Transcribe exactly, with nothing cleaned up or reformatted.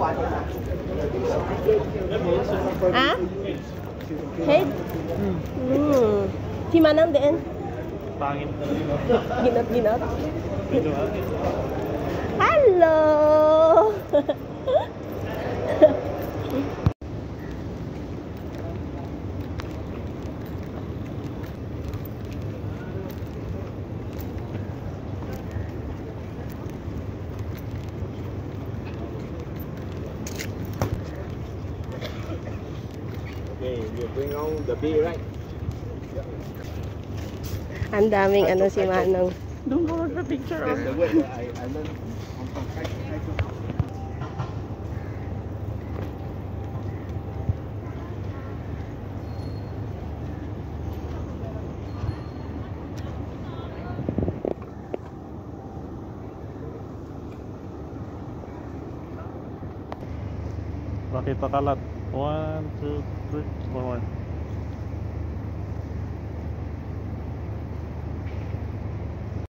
Ah? Head? Hmm. Si Manang din? Pangit. Ginot-ginot? Ito ha? Hello! Okay, you bring on the bee, right? Ang daming ano si Manong. Don't go with the picture. That's the word that I, I learned from from Kai Kai Kai. Makita kalat. One, two, three, one more.